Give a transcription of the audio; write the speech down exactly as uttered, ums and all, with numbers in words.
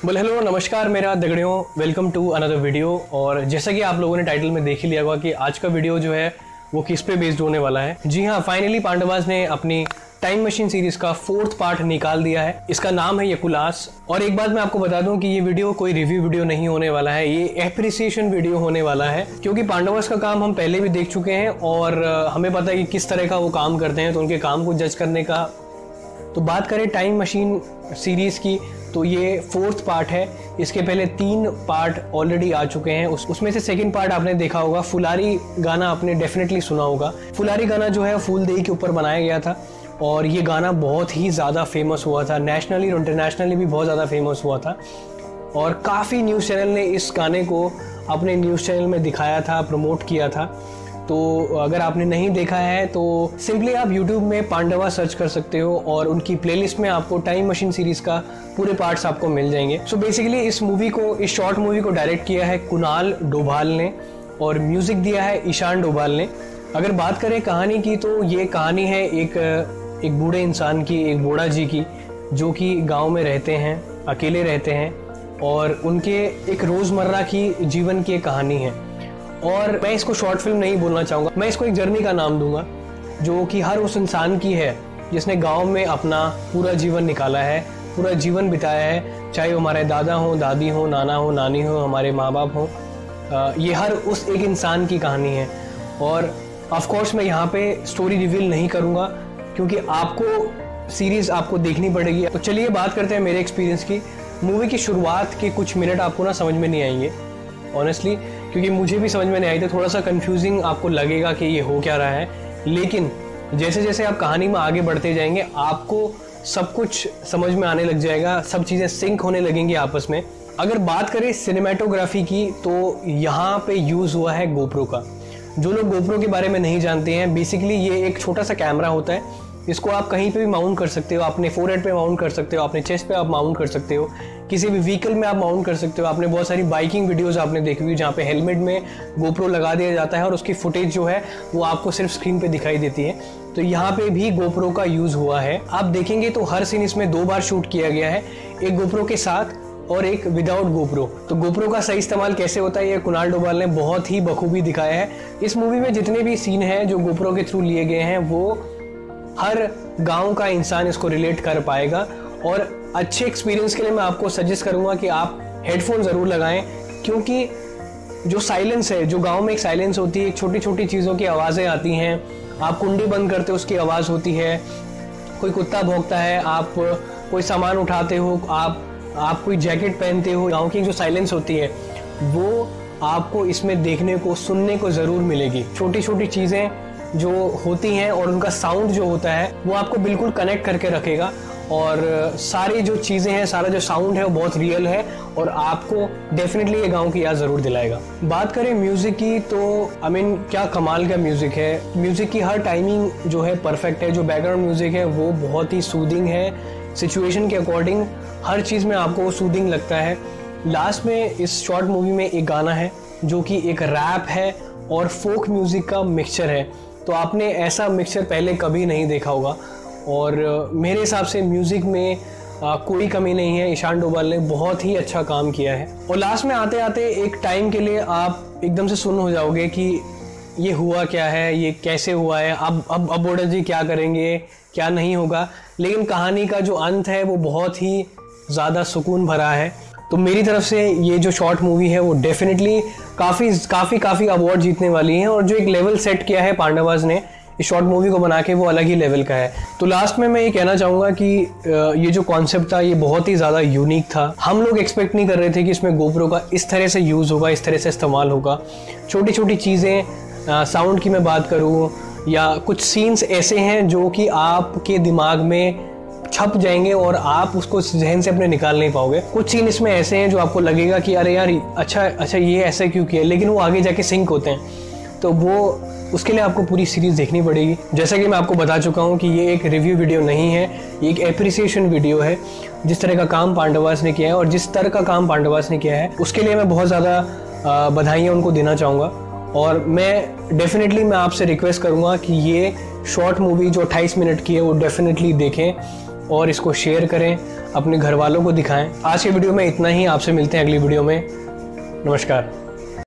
बोल हेलो नमस्कार मेरा दगड़ियों, वेलकम टू अनदर वीडियो। और जैसा कि आप लोगों ने टाइटल में देख ही लिया होगा कि आज का वीडियो जो है वो किस पे बेस्ड होने वाला है। जी हाँ, फाइनली पांडवास ने अपनी टाइम मशीन सीरीज का फोर्थ पार्ट निकाल दिया है। इसका नाम है यकुलास। और एक बात मैं आपको बता दूं कि ये वीडियो कोई रिव्यू वीडियो नहीं होने वाला है, ये एप्रिसिएशन वीडियो होने वाला है, क्योंकि पांडवास का काम हम पहले भी देख चुके हैं और हमें पता है कि किस तरह का वो काम करते हैं, तो उनके काम को जज करने का। तो बात करें टाइम मशीन सीरीज की, तो ये फोर्थ पार्ट है। इसके पहले तीन पार्ट ऑलरेडी आ चुके हैं। उस उसमें से सेकंड पार्ट आपने देखा होगा, फुलारी गाना आपने डेफिनेटली सुना होगा। फुलारी गाना जो है फूलदेई के ऊपर बनाया गया था और ये गाना बहुत ही ज़्यादा फेमस हुआ था, नेशनली और इंटरनेशनली भी बहुत ज़्यादा फेमस हुआ था। और काफ़ी न्यूज़ चैनल ने इस गाने को अपने न्यूज़ चैनल में दिखाया था, प्रमोट किया था। तो अगर आपने नहीं देखा है तो सिंपली आप YouTube में पांडवा सर्च कर सकते हो और उनकी प्लेलिस्ट में आपको टाइम मशीन सीरीज का पूरे पार्ट्स आपको मिल जाएंगे। सो so बेसिकली इस मूवी को, इस शॉर्ट मूवी को डायरेक्ट किया है कुणाल डोभाल ने और म्यूजिक दिया है ईशान डोभाल ने। अगर बात करें कहानी की, तो ये कहानी है एक एक बूढ़े इंसान की, एक बूढ़ा जी की, जो कि गाँव में रहते हैं, अकेले रहते हैं और उनके एक रोज़मर्रा की जीवन की एक कहानी है। और मैं इसको शॉर्ट फिल्म नहीं बोलना चाहूँगा, मैं इसको एक जर्नी का नाम दूंगा, जो कि हर उस इंसान की है जिसने गांव में अपना पूरा जीवन निकाला है, पूरा जीवन बिताया है, चाहे वो हमारे दादा हो, दादी हो, नाना हो, नानी हो, हमारे माँ बाप हो। ये हर उस एक इंसान की कहानी है। और ऑफ कोर्स मैं यहाँ पे स्टोरी रिवील नहीं करूँगा क्योंकि आपको सीरीज़ आपको देखनी पड़ेगी। तो चलिए बात करते हैं मेरे एक्सपीरियंस की। मूवी की शुरुआत के कुछ मिनट आपको ना समझ में नहीं आएंगे ऑनेस्टली, क्योंकि मुझे भी समझ में नहीं आई थी। थोड़ा सा कंफ्यूजिंग आपको लगेगा कि ये हो क्या रहा है, लेकिन जैसे जैसे आप कहानी में आगे बढ़ते जाएंगे आपको सब कुछ समझ में आने लग जाएगा, सब चीज़ें सिंक होने लगेंगी आपस में। अगर बात करें सिनेमेटोग्राफी की, तो यहाँ पे यूज़ हुआ है गोप्रो का। जो लोग गोप्रो के बारे में नहीं जानते हैं, बेसिकली ये एक छोटा सा कैमरा होता है। इसको आप कहीं पे भी माउंट कर सकते हो, अपने फोरहेड पे माउंट कर सकते हो, अपने चेस्ट पे आप माउंट कर सकते हो, किसी भी व्हीकल में आप माउंट कर सकते हो। आपने बहुत सारी बाइकिंग वीडियोस आपने देखी हुई जहाँ पे हेलमेट में गोप्रो लगा दिया जाता है और उसकी फुटेज जो है वो आपको सिर्फ स्क्रीन पे दिखाई देती है। तो यहाँ पे भी गोप्रो का यूज़ हुआ है। आप देखेंगे तो हर सीन इसमें दो बार शूट किया गया है, एक गोप्रो के साथ और एक विदाउट गोप्रो। तो गोप्रो का सही इस्तेमाल कैसे होता है ये कुणाल डोभाल ने बहुत ही बखूबी दिखाया है। इस मूवी में जितने भी सीन हैं जो गोप्रो के थ्रू लिए गए हैं, वो हर गांव का इंसान इसको रिलेट कर पाएगा। और अच्छे एक्सपीरियंस के लिए मैं आपको सजेस्ट करूंगा कि आप हेडफोन ज़रूर लगाएं, क्योंकि जो साइलेंस है, जो गांव में एक साइलेंस होती है, एक छोटी छोटी चीज़ों की आवाज़ें आती हैं, आप कुंडी बंद करते हो उसकी आवाज़ होती है, कोई कुत्ता भौंकता है, आप कोई सामान उठाते हो, आप आप कोई जैकेट पहनते हो, गाँव की जो साइलेंस होती है वो आपको इसमें देखने को, सुनने को ज़रूर मिलेगी। छोटी छोटी चीज़ें जो होती हैं और उनका साउंड जो होता है वो आपको बिल्कुल कनेक्ट करके रखेगा। और सारी जो चीज़ें हैं, सारा जो साउंड है वो बहुत रियल है और आपको डेफिनेटली ये गांव की याद ज़रूर दिलाएगा। बात करें म्यूज़िक की, तो आई मीन क्या कमाल का म्यूज़िक है। म्यूज़िक की हर टाइमिंग जो है परफेक्ट है। जो बैकग्राउंड म्यूज़िक है वो बहुत ही सूदिंग है, सिचुएशन के अकॉर्डिंग हर चीज़ में आपको वो सूदिंग लगता है। लास्ट में इस शॉर्ट मूवी में एक गाना है जो कि एक रैप है और फोक म्यूज़िक का मिक्सचर है। तो आपने ऐसा मिक्सचर पहले कभी नहीं देखा होगा और मेरे हिसाब से म्यूज़िक में आ, कोई कमी नहीं है। ईशान डोभाल ने बहुत ही अच्छा काम किया है। और लास्ट में आते आते एक टाइम के लिए आप एकदम से सुन हो जाओगे कि ये हुआ क्या है, ये कैसे हुआ है, अब अब अब बूढ़ा जी क्या करेंगे, क्या नहीं होगा। लेकिन कहानी का जो अंत है वो बहुत ही ज़्यादा सुकून भरा है। तो मेरी तरफ से ये जो शॉर्ट मूवी है वो डेफिनेटली काफ़ी काफ़ी काफ़ी अवार्ड जीतने वाली है। और जो एक लेवल सेट किया है पांडवास ने इस शॉर्ट मूवी को बना के, वो अलग ही लेवल का है। तो लास्ट में मैं ये कहना चाहूँगा कि ये जो कॉन्सेप्ट था ये बहुत ही ज़्यादा यूनिक था। हम लोग एक्सपेक्ट नहीं कर रहे थे कि इसमें गोप्रो का इस तरह से यूज़ होगा, इस तरह से इस्तेमाल होगा। छोटी छोटी चीज़ें, साउंड की मैं बात करूँ या कुछ सीन्स ऐसे हैं जो कि आपके दिमाग में छप जाएंगे और आप उसको जहन से अपने निकाल नहीं पाओगे। कुछ सीन इसमें ऐसे हैं जो आपको लगेगा कि अरे यार अच्छा अच्छा ये ऐसा क्यों किया, लेकिन वो आगे जाके सिंक होते हैं। तो वो उसके लिए आपको पूरी सीरीज़ देखनी पड़ेगी। जैसा कि मैं आपको बता चुका हूँ कि ये एक रिव्यू वीडियो नहीं है, ये एक एप्रिसिएशन वीडियो है। जिस तरह का काम पांडवास ने किया है और जिस तरह का काम पांडवास ने किया है उसके लिए मैं बहुत ज़्यादा बधाइयाँ उनको देना चाहूँगा। और मैं डेफिनेटली मैं आपसे रिक्वेस्ट करूँगा कि ये शॉर्ट मूवी जो अट्ठाईस मिनट की है वो डेफिनेटली देखें, और इसको शेयर करें, अपने घर वालों को दिखाएं। आज के वीडियो में इतना ही, आपसे मिलते हैं अगली वीडियो में। नमस्कार।